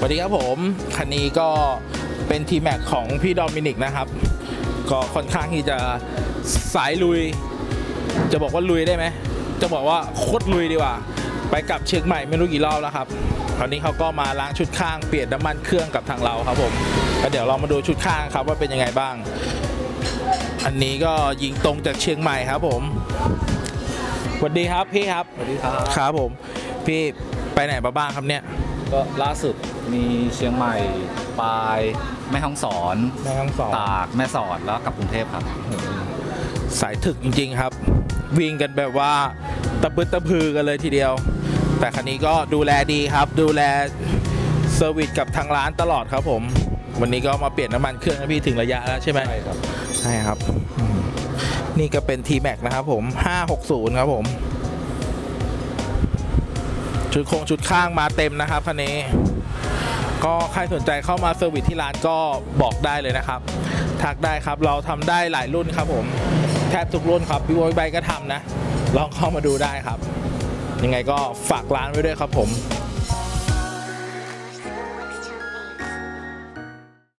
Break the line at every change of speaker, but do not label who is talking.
สวัสดีครับผมคันนี้ก็เป็น T-Max ของพี่ดอมินิกนะครับก็ค่อนข้างที่จะสายลุยจะบอกว่าลุยได้ไหมจะบอกว่าโคตรลุยดีกว่าไปกลับเชียงใหม่ไม่รู้กี่รอบแล้วครับคราวนี้เขาก็มาล้างชุดข้างเปลี่ยนน้ำมันเครื่องกับทางเราครับผมก็เดี๋ยวเรามาดูชุดข้างครับว่าเป็นยังไงบ้างอันนี้ก็ยิงตรงจากเชียงใหม่ครับผมสวัสดีครับพี่ครับ
สวัสดีครับ
ครับผมพี่ไปไหนมาบ้างครับเนี่ย
ก็ล่าสุดมีเชียงใหม่ปายแม่ฮ่องสอนตากแม่สอดแล้วกลับกรุงเทพครับ
สายถึกจริงๆครับวิ่งกันแบบว่าตะบึดตะพือกันเลยทีเดียวแต่คันนี้ก็ดูแลดีครับดูแลเซอร์วิสกับทางร้านตลอดครับผมวันนี้ก็มาเปลี่ยนน้ำมันเครื่องให้พี่ถึงระยะแล้วใช่ไหม
ใช่ครับ
ใช่ครับนี่ก็เป็น T-Max นะครับผม560ครับผมชุดข้างมาเต็มนะครับคันนี้ก็ใครสนใจเข้ามาเซอร์วิสที่ร้านก็บอกได้เลยนะครับทักได้ครับเราทำได้หลายรุ่นครับผมแทบทุกรุ่นครับพี่โว้ยใบก็ทำนะลองเข้ามาดูได้ครับยังไงก็ฝากร้านไว้ด้วยครับผม